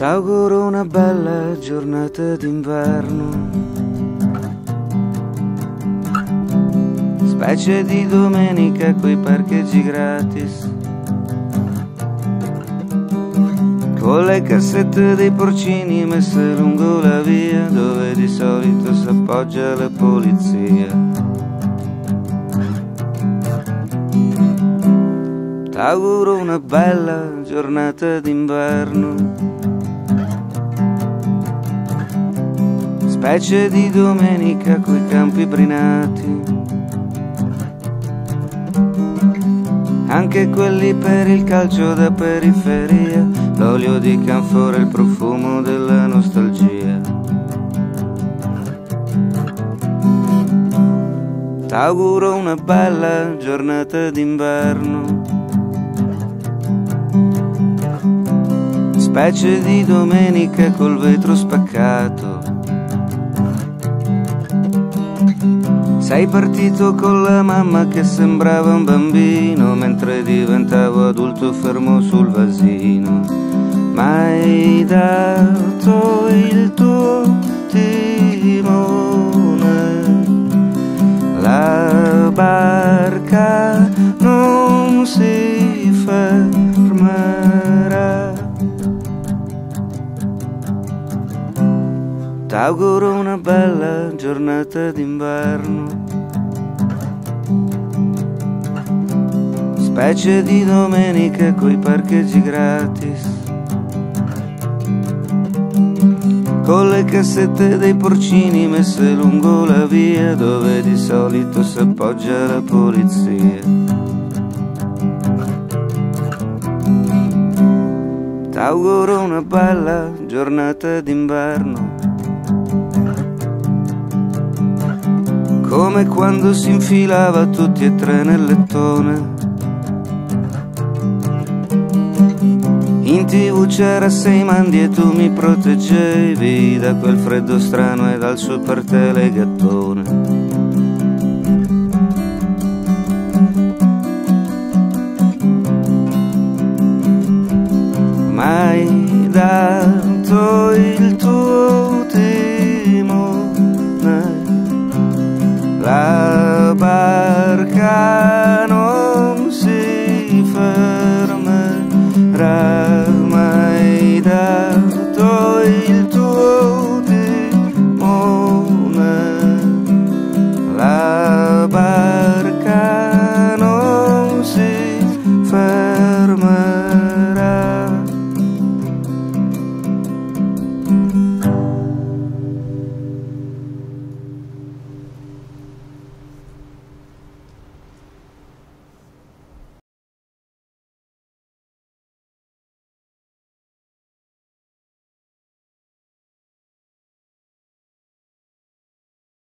T'auguro una bella giornata d'inverno, specie di domenica coi parcheggi gratis, con le cassette dei porcini messe lungo la via dove di solito si appoggia la polizia. T'auguro una bella giornata d'inverno, specie di domenica coi campi brinati, anche quelli per il calcio da periferia, l'olio di canfora e il profumo della nostalgia. T'auguro una bella giornata d'inverno, specie di domenica col vetro spaccato. Sei partito con la mamma che sembrava un bambino, mentre diventavo adulto fermo sul vasino. M'hai dato il tuo timone, la barca non si fermerà. T'auguro una bella giornata d'inverno, specie di domenica coi parcheggi gratis, con le cassette dei porcini messe lungo la via dove di solito si appoggia la polizia. T'auguro una bella giornata d'inverno, come quando si infilava tutti e tre nel lettone. In TV c'era Sei Mandi e tu mi proteggevi da quel freddo strano e dal super telegattone. Mai